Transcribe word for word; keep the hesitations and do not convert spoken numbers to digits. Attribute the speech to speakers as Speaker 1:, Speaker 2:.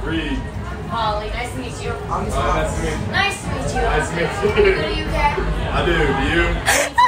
Speaker 1: Reed.
Speaker 2: Holly, nice to meet you.
Speaker 1: Uh, nice to meet you.
Speaker 2: Nice to meet you.
Speaker 1: Nice to meet you.
Speaker 2: You go to U K?
Speaker 1: I do. Do you?